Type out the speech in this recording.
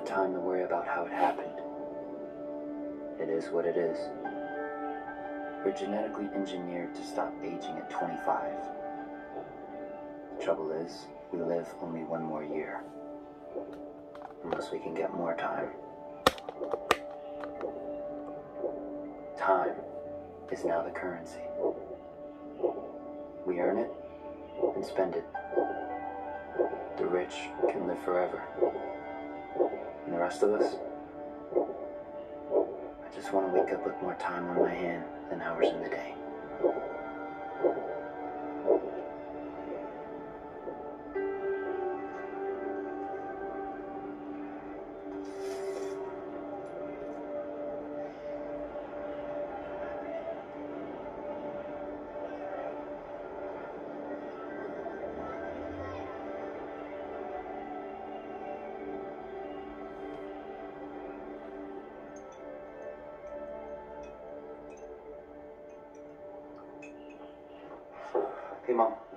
time to worry about how it happened. It is what it is. We're genetically engineered to stop aging at 25. The trouble is, we live only one more year. Unless we can get more time. Time is now the currency. We earn it and spend it. The rich can live forever. And the rest of us? I just want to wake up with more time on my hand than hours in the day. Hey, Mom.